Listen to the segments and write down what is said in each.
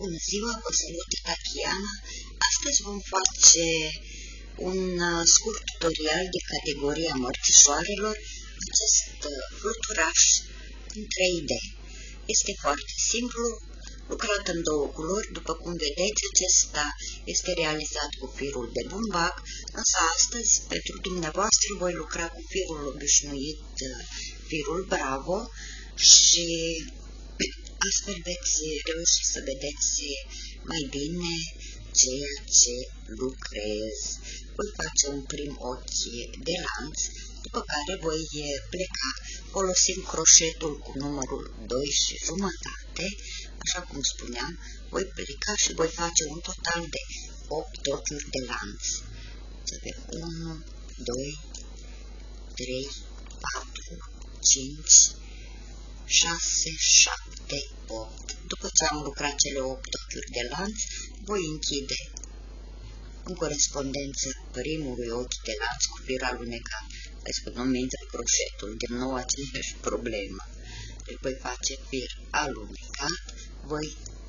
Bună ziua, vă salut, Tatiana. Astăzi vom face un scurt tutorial de categoria mărțișoarelor, acest fluturaș în 3D. Este foarte simplu, lucrat în două culori. După cum vedeți, acesta este realizat cu firul de bumbac, însă astăzi, pentru dumneavoastră, voi lucra cu firul obișnuit, firul Bravo, și astfel veți reuși să vedeți mai bine ceea ce lucrez. Voi face un prim ochi de lanț, după care voi pleca folosind croșetul cu numărul 2,5. Așa cum spuneam, voi pleca și voi face un total de 8 ochiuri de lanț. 1, 2, 3, 4, 5, 6, 7, 8. După ce am lucrat cele 8 ochiuri de lanț, voi închide în corespondență primului ochi de lanț cu fir alunecat. Vezi că nu-mi intră croșetul, din nou aceeași problemă. Deci voi face fir alunecat, voi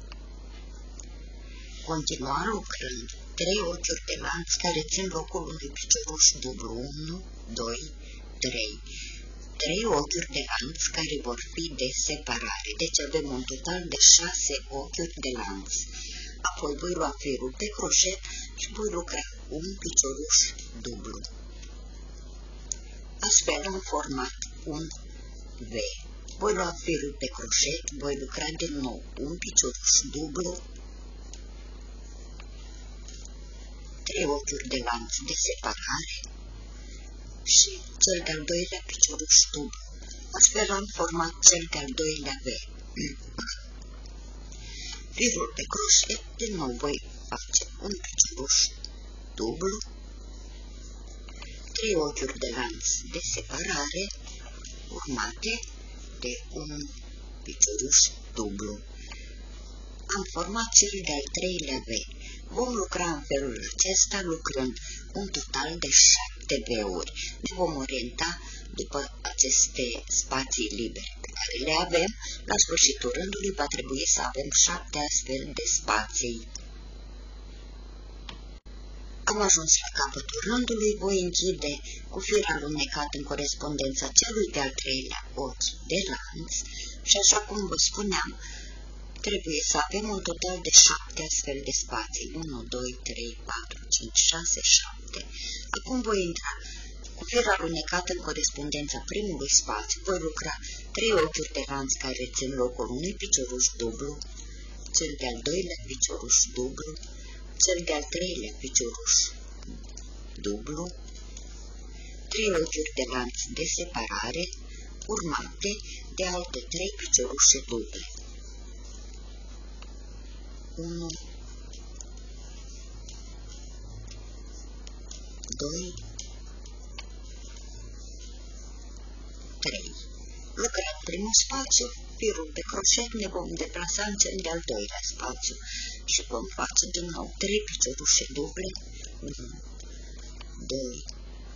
continua lucrând 3 ochiuri de lanț care țin locul unui picioruș dublu. 1, 2, 3. 3 ochiuri de lanț care vor fi de separare. Deci avem un total de 6 ochiuri de lanț. Apoi voi lua firul de croșet și voi lucra un picioruș dublu. Astfel am format un V. Voi lua firul de croșet, voi lucra din nou un picioruș dublu, 3 ochiuri de lanț de separare și cel de-al doilea picioruș dublu. Astfel am format cel de-al doilea V. Firul de croșet, din nou voi face un picioruș dublu, 3 ochiuri de lanț de separare, urmate de un picioruș dublu. Am format cel de-al treilea V. Vom lucra în felul acesta, lucrând un total de 7 V-uri. Ne vom orienta după aceste spații libere pe care le avem. La sfârșitul rândului va trebui să avem 7 astfel de spații. Am ajuns la capătul rândului, voi închide cu fir alunecat în corespondența celui de-al treilea ochi de lanț și, așa cum vă spuneam, trebuie să avem un total de 7 astfel de spații. 1, 2, 3, 4, 5, 6, 7. Acum voi intra cu fir alunecat în corespondența primului spațiu, voi lucra 3 ochiuri de lanț care țin locul unui picioruș dublu, cel de-al doilea picioruș dublu, cel de-al treilea picioruș dublu, 3 ochiuri de lanț de separare, urmate de alte 3 piciorușe duble. 1, 2, 3. Lucrat primul spațiu, firul de croșet, ne vom deplasa în cel de-al doilea spațiu și vom face din nou 3 piciorușe duble. 1, 2,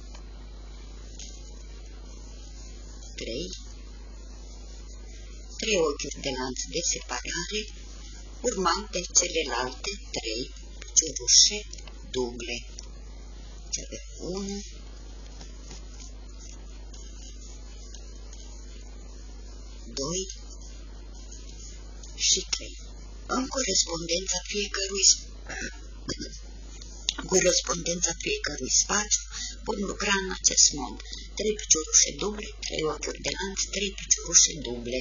3. 3 ochiuri de lanț de separare, urmate celelalte 3 piciorușe duble. 1, 2 și 3. În corespondența fiecărui spațiu vom lucra în acest mod. 3 piciorușe duble, 3 ochiuri de lanț, 3 piciorușe duble.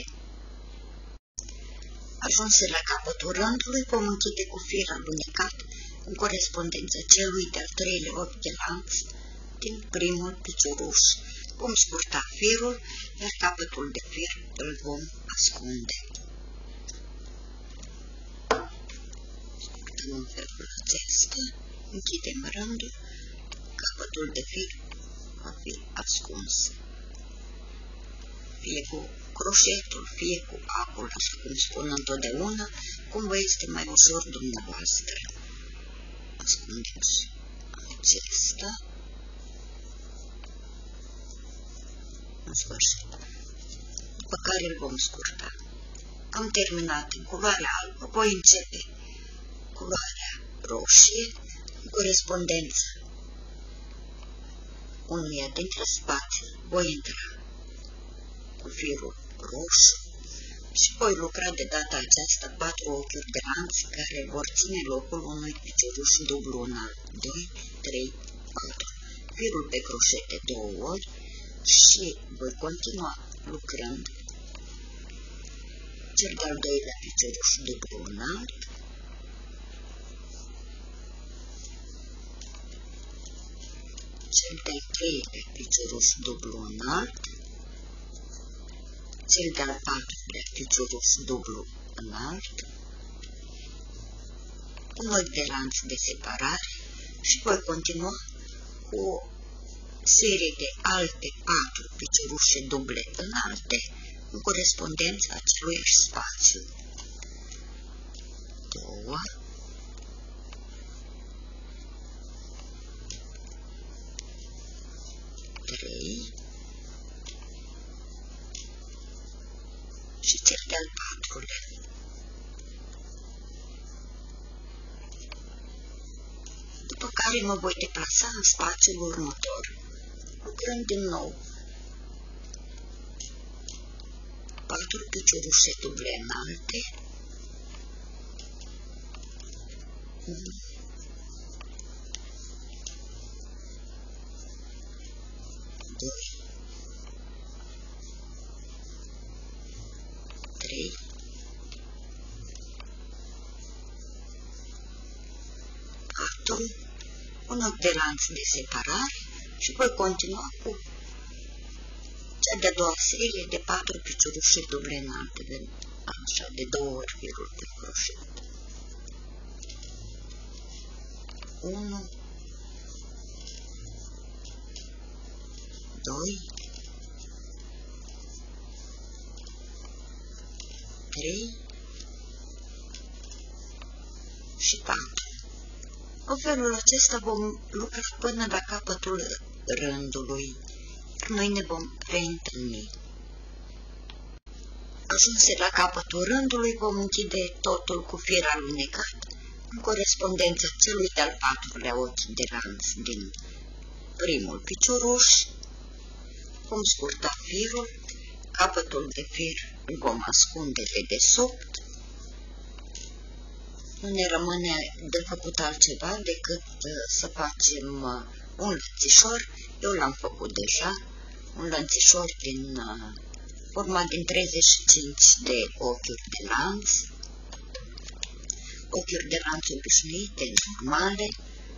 Ajunse la capătul rândului, vom închide cu fir alunecat în corespondența celui de-al treilea ochi de lanț din primul picioruș. Vom scurta firul, iar capătul de fir îl vom ascunde. Scurtăm în felul acesta, închidem rândul, capătul de fir va fi ascuns. Fie cu croșetul, fie cu acul, așa cum spun întotdeauna, cum vă este mai ușor dumneavoastră. Ascundem și acesta. În sfârșit. După care îl vom scurta. Am terminat în culoarea albă, voi începe culoarea roșie în corespondență unuia dintre spații voi intra cu firul roșu și voi lucra de data aceasta 4 ochiuri de lanț care vor ține locul unui picioruș dublu înalt. 2, 3, 4. Firul pe croșete 2 ori și voi continua lucrând cel de-al doilea picioruș dublu înalt, cel de-al treilea picioruș dublu înalt, cel de-al patrulea picioruș dublu înalt, un ochi de lanț de separare și voi continua cu o serie de alte 4 piciorușe duble înalte în corespondența aceluiași spațiu. 2, 3 și cel de-al patrulea. După care mă voi deplasa în spațiul următor, lucrând din nou 4 piciorușe duble înalte, 1, 2, 3, 4, un ochi de lanț de separare și voi continua cu cea de-a doua serie de 4 piciorușe duble înalte, așa, de 2 ori firul pe croșet. 1, 2, 3 și 4. În felul acesta vom lucra până la capătul rândului. Noi ne vom reîntâlni. Ajunse la capătul rândului, vom închide totul cu fir alunecat, în corespondența celui de-al patrulea ochi de lanț din primul picioruș. Vom scurta firul, capătul de fir îl vom ascunde de desubt. Nu ne rămâne de făcut altceva decât să facem un lănțișor. Eu l-am făcut deja, un lănțișor format din 35 de ochiuri de lanț, ochiuri de lanț obișnuite, normale.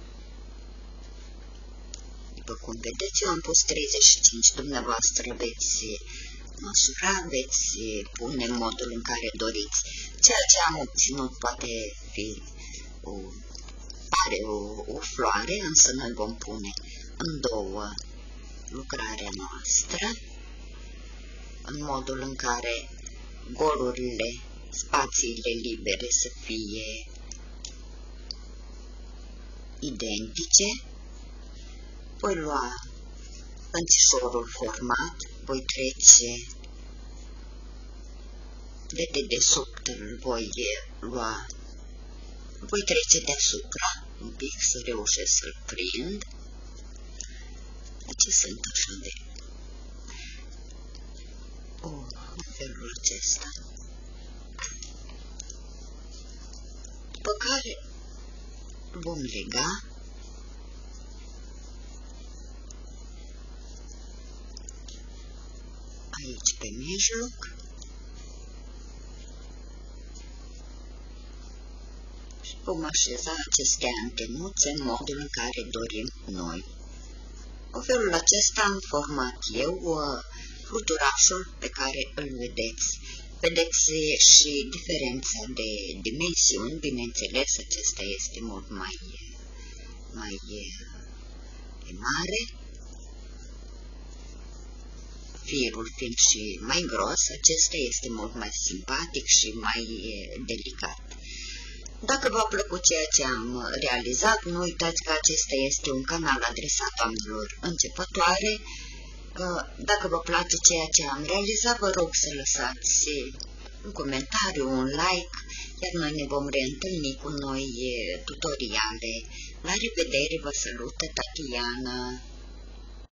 După cum vedeți, eu am pus 35, dumneavoastră veți măsura, veți pune în modul în care doriți. Ceea ce am obținut poate fi o floare, însă noi vom pune în două lucrarea noastră, în modul în care golurile, spațiile libere să fie identice. Voi lua lănțișorul format, voi trece de dedesubt, voi trece deasupra un pic să reușesc să-l prind. Deci sunt așa de în felul acesta. După care vom lega aici pe mijloc și vom așeza aceste antenuțe în modul în care dorim noi. În felul acesta am format eu fluturașul pe care îl vedeți. Vedeți și diferența de dimensiuni, bineînțeles, acesta este mult mai mare, firul fiind și mai gros, acesta este mult mai simpatic și mai delicat. Dacă v-a plăcut ceea ce am realizat, nu uitați că acesta este un canal adresat oamenilor începătoare. Dacă vă place ceea ce am realizat, vă rog să lăsați un comentariu, un like, iar noi ne vom reîntâlni cu noi tutoriale. La revedere, vă salută Tatiana!